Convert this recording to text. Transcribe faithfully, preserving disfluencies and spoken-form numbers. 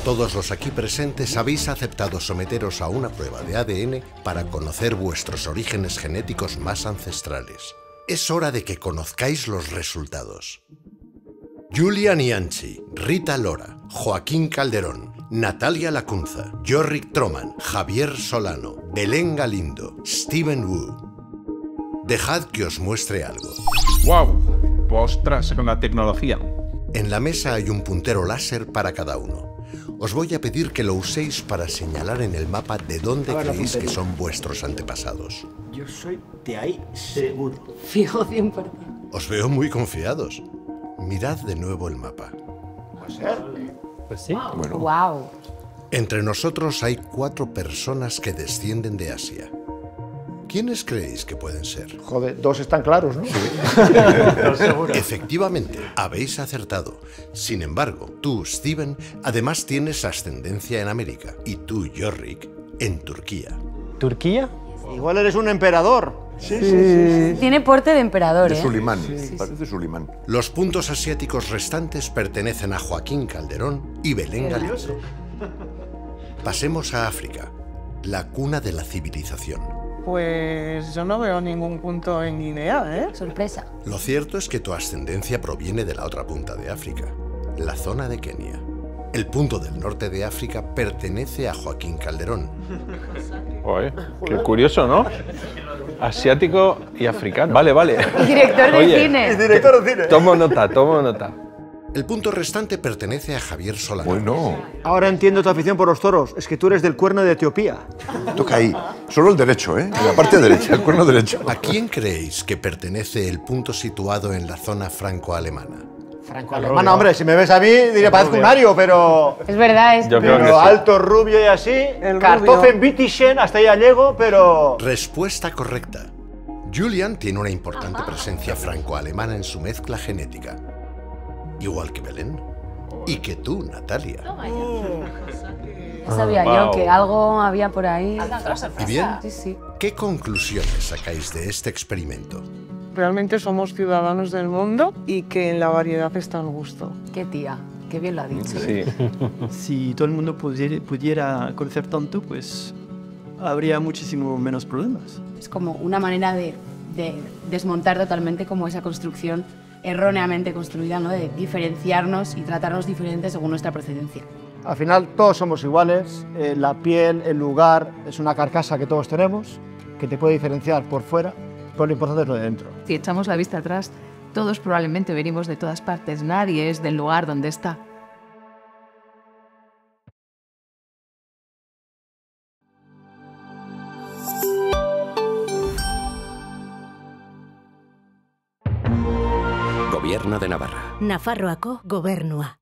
Todos los aquí presentes habéis aceptado someteros a una prueba de A D N para conocer vuestros orígenes genéticos más ancestrales. Es hora de que conozcáis los resultados. Julian Ianchi, Rita Lora, Joaquín Calderón, Natalia Lacunza, Jorric Troman, Javier Solano, Belén Galindo, Steven Wu. Dejad que os muestre algo. ¡Wow! ¡Ostras, con la tecnología! En la mesa hay un puntero láser para cada uno. Os voy a pedir que lo uséis para señalar en el mapa de dónde creéis que son vuestros antepasados. Yo soy de ahí, seguro. Fijo cien por cien. Os veo muy confiados. Mirad de nuevo el mapa. ¿Puede ser? Pues sí. Bueno. Wow. Entre nosotros hay cuatro personas que descienden de Asia. ¿Quiénes creéis que pueden ser? Joder, dos están claros, ¿no? Sí. Efectivamente, habéis acertado. Sin embargo, tú, Steven, además tienes ascendencia en América. Y tú, Jorric, en Turquía. ¿Turquía? Igual eres un emperador. Sí, sí, sí. Tiene porte de emperador, De ¿eh? Sulimán, Sí. parece Sulimán. Los puntos asiáticos restantes pertenecen a Joaquín Calderón y Belén Galindo. Pasemos a África, la cuna de la civilización. Pues yo no veo ningún punto en Guinea, ¿eh? Sorpresa. Lo cierto es que tu ascendencia proviene de la otra punta de África, la zona de Kenia. El punto del norte de África pertenece a Joaquín Calderón. Oye, qué curioso, ¿no? Asiático y africano. Vale, vale. Y director de Oye, cine. Y director de cine. Tomo nota, tomo nota. El punto restante pertenece a Javier Solano. Bueno, Ahora entiendo tu afición por los toros. Es que tú eres del cuerno de Etiopía. toca ahí. Solo el derecho, ¿eh? En la parte derecha, el cuerno derecho. ¿A quién creéis que pertenece el punto situado en la zona franco-alemana? Franco-alemana, hombre, si me ves a mí, diré parezco un ario, pero... Es verdad, es... Yo creo que Pero sí. alto, rubio y así. Kartoffeln Bittischen, hasta ahí ya llego, pero... Respuesta correcta. Julian tiene una importante presencia franco-alemana en su mezcla genética. Igual que Belén. Y que tú, Natalia. Ya sabía Wow. yo que algo había por ahí. ¿Y bien? Sí, sí. ¿Qué conclusiones sacáis de este experimento? Realmente somos ciudadanos del mundo y que en la variedad está el gusto. Qué tía. Qué bien lo ha dicho. Sí. Si todo el mundo pudiera, pudiera conocer tanto, pues habría muchísimo menos problemas. Es como una manera de, de desmontar totalmente como esa construcción erróneamente construida, ¿no? De diferenciarnos y tratarnos diferentes según nuestra procedencia. Al final todos somos iguales, eh, la piel, el lugar, es una carcasa que todos tenemos, que te puede diferenciar por fuera, pero lo importante es lo de dentro. Si echamos la vista atrás, todos probablemente venimos de todas partes, nadie es del lugar donde está. Gobierno de Navarra. Nafarroako gobernua.